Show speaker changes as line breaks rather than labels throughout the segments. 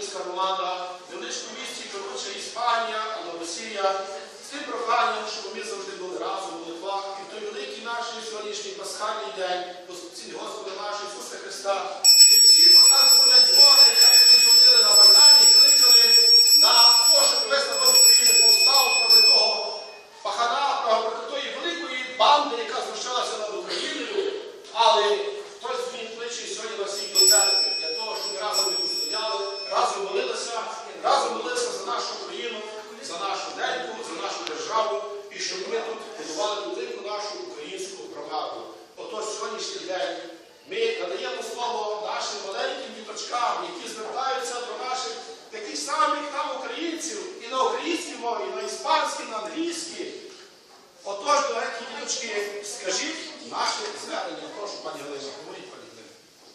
українська громада, величній місті, коротше, Іспанія, Андалусія, з тим проханням, щоб ми завжди були разом у молитвах. І в той великий наш сьогоднішній пасхальний день, Господа нашого Ісуса Христа, і всі отак дзвонять дзвони, як вони дзвонили на Майдані, кликали на те, щоб весь народ України повстав проти того пахана, проти тої великої банди, яка знущалася над Україною. Але хтось він кличе сьогодні на всіх до церкви, для того, щоб ми разом не стояли, разом молилися за нашу Україну, за нашу неньку, за нашу державу, і щоб ми тут будували велику нашу українську громаду. Отож, сьогоднішній день ми надаємо слово нашим маленьким діточкам, які звертаються до наших таких самих там українців, і на українській мові, і на іспанській, і на англійській. Отож, дорогі діточки, скажіть наше звернення. Прошу, пані Галина, говоріть, пані Галина.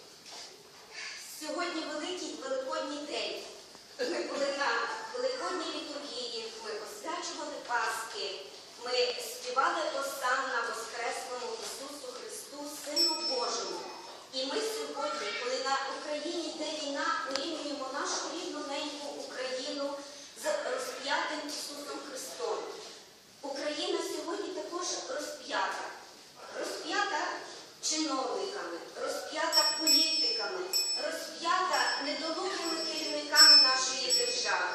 Сьогодні великий Великодній день. Ми були на Великодній літургії, ми освячували Пасхи, ми співали осанна Воскреслому Ісусу Христу, Сину Божому. І ми сьогодні, коли на Україні йде війна, порівнюємо нашу рідну неньку Україну з розп'ятим Ісусом Христом. Україна сьогодні також розп'ята. Розп'ята чиновниками, розп'ята політиками, розп'ята недолугими керівниками нашої держави.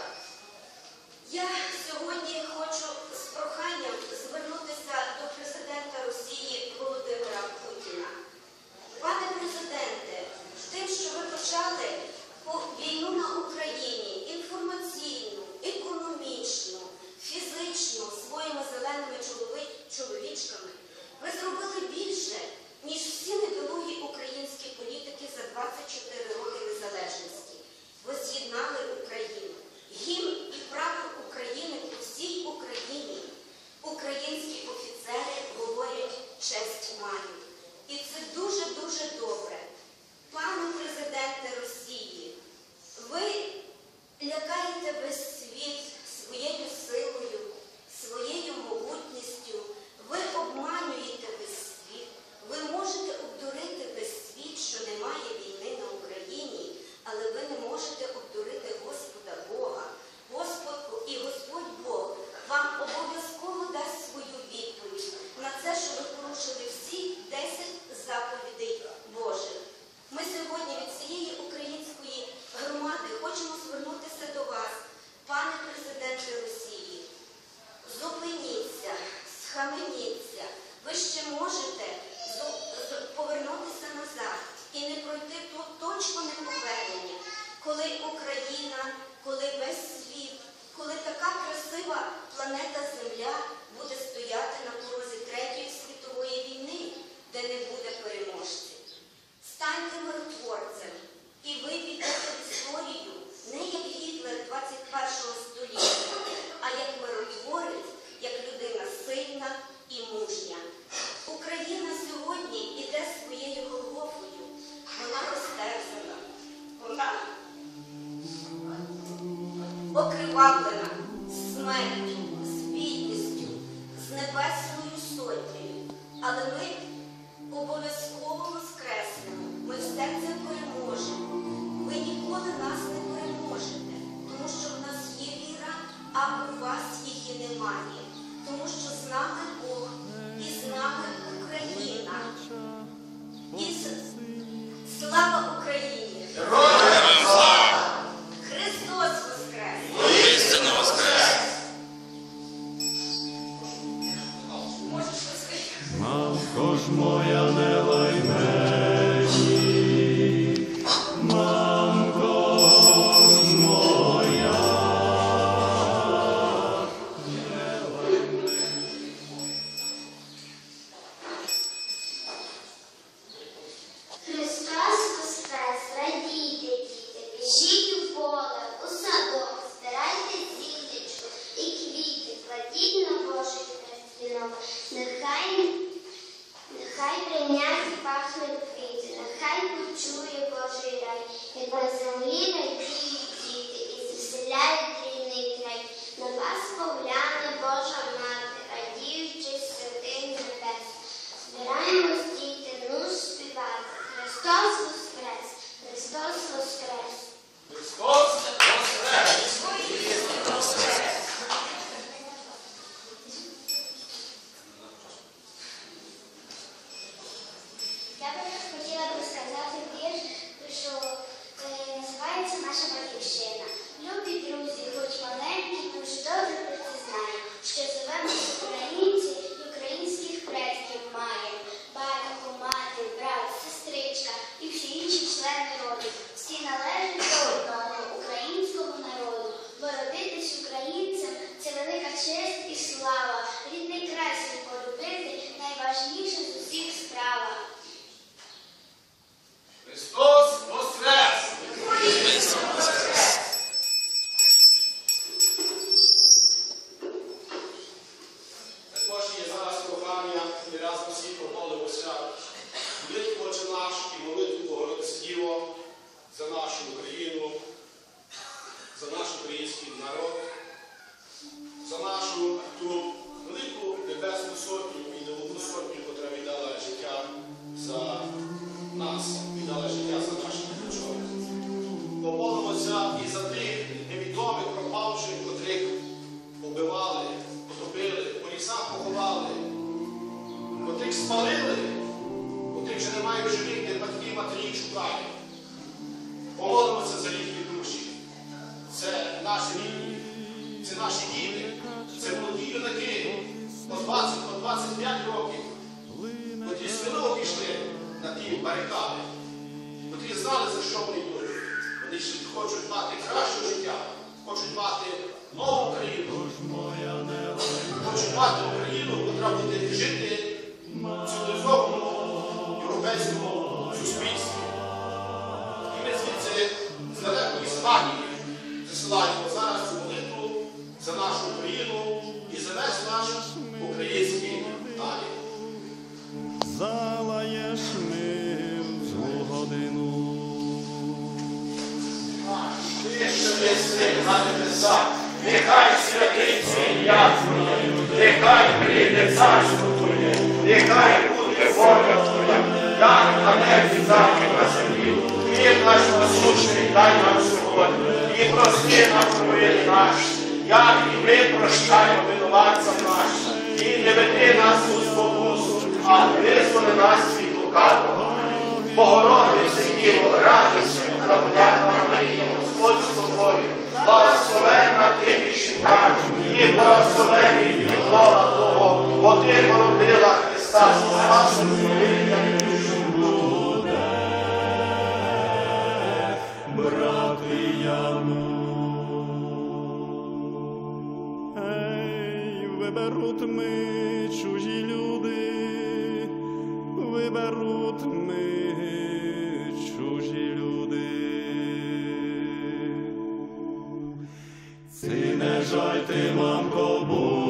Я сьогодні хочу з проханням звернутися до президента Росії Володимира Путіна. Пане президенте, тим, що ви почали війну на Україні, інформаційну, економічну, фізичну, своїми зеленими чоловічками, ви зробили більше, ніж всі недолугі українські політики за 24 роки незалежності. Ви з'єднали Україну. Гімн і прапор України по всій Україні. Українські офіцери говорять «честь маю». І це дуже-дуже добре. Пане президенте Росії, ви лякаєте весь світ своєю силою, своєю могутністю, ви обманюєте весь світ, ви можете обдурити весь світ, що немає війни на Україні, але ви не можете обдурити Господа Бога. І Господь Бог вам обов'язково дасть свою відповідь на це, що ви порушили всі 10 заповідей Божих. Ми сьогодні від цієї української громади хочемо звернутися до вас, пане президенте Росії. Зупиніться, схаменіться. Ви ще можете повернутися назад і не пройти ту точку неповернення, коли Україна, коли весь світ, коли така красива планета Земля буде стояти на порозі Третьої світової війни, де не буде переможців. Станьте миротворцем, і ви підете в історію не як Гітлер 21-го століття, а як миротворець, як людина сильна і мужня. Україна сьогодні іде своєю Голгофою. Вона розтерзана, вона окривавлена смертю, з бідністю, з небесною сотнею. Але ми обов'язково воскреснемо, ми все це переможемо. Ви ніколи нас не переможете, тому що в нас є віра, а у вас її немає. Тому що з нами Бог і з нами Україна. Слава Україні!
Героям слава!
Христос воскрес!
Воістину воскрес!
Можеш воскрес?
Мамко ж моя, не лай мені, мамко ж моя, не лай мені.
Христос воскрес, радійте, діти, біжіть у поле, у садок, збирайте зіллячку і квіти, кладіть на Божий хрест-вінок. Нехай прийняті пахнуть квіти, нехай почує Божий рай, як на землі радіють діти і звеселяють рідний край. На вас погляне Божа мати, радіючи святий небес. Збираємось, діти, ну співати. Христос воскрес! Христос воскрес!
Христос
члени роду, всі належать до одного українського народу. Бо родитись українцем – це велика честь і слава. Рідний край свій полюбити – найважніше з усіх справа.
Христос воскрес! Також є зараз прохання, і разом всі помолимося. Молитву Отче наш і молитву Богородице Діво за нашу Україну, за наш український народ, за нашу ту велику небесну сотню і невелику сотню, котра віддала життя за нас, віддала життя за наших дочок. Помолимося і за тих невідомих пропавших, котрих побивали, потопили, по лісах поховали, котрих спалили, котрих вже немає в живих, де батьки і матері їх шукають. Помолимося за їхні душі. Це наші рідні, це наші діти, це молоді юнаки по 20, по 25 років, котрі сміливо пішли на ті барикади, котрі знали, за що вони йдуть. Вони хочуть мати краще життя, хочуть мати нову Україну, хочуть мати Україну, котра буде жити в цивілізованому європейському суспільстві. І ми звідси з далекої Іспанії засилаємо зараз цю молитву за нашу Україну і за весь наш український народ.
Залаєш ми в злу годину.
Ти, що єси на небесах, нехай святиться ім'я Твоє, нехай прийде царство Твоє, нехай буде воля Твоя, як на небі, так і на землі. Хліб наш насущний дай нам сьогодні, і прости нам провини наші, як і ми прощаємо винуватцям нашим. І не веди нас у спокусу, а визволи нас від лукавого. Богородице Діво, радуйся, благодатна Марія, Господь з тобою, благословенна ти між жінками, і благословений плід лона Твого, бо ти породила Христа, спасом Твоїм душу.
Брати Яну. Ей, виберуть ми чужі люди, виберуть ми чужі люди. Ці не жаль ти, мамко, будь.